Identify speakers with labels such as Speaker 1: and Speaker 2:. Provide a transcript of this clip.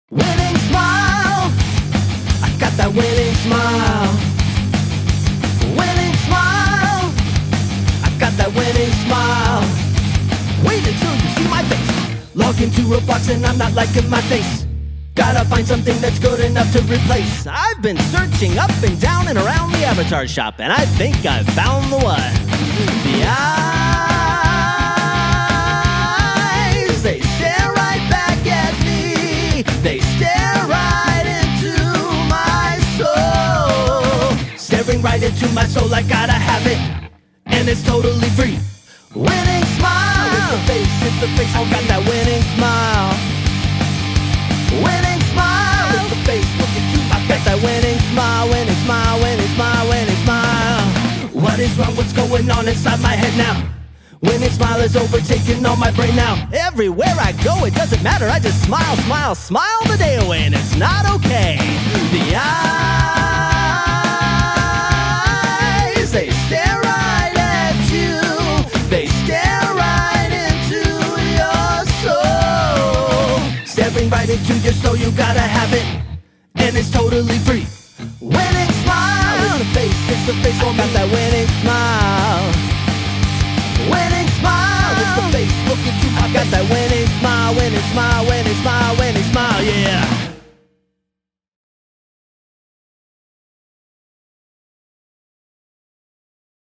Speaker 1: Winning smile, I got that winning smile. Winning smile, I got that winning smile. Wait until you see my face. Log into Roblox and I'm not liking my face. Gotta find something that's good enough to replace. I've been searching up and down and around the avatar shop, and I think I've found the one. The eyes, they stare right back at me. They stare right into my soul. Staring right into my soul, I gotta have it, and it's totally free. Winning smile, it's the face, I got that winning smile. Winning smile, it's the face looking to my face. I got that winning smile, winning smile, winning smile, winning smile. What is wrong, what's going on inside my head now? Winning smile is overtaking all my brain now. Everywhere I go, it doesn't matter, I just smile, smile, smile the day away, and it's not okay. The eyes, they stare right at you. They stare right into your soul. Staring right into your soul, you gotta have it, and it's totally free.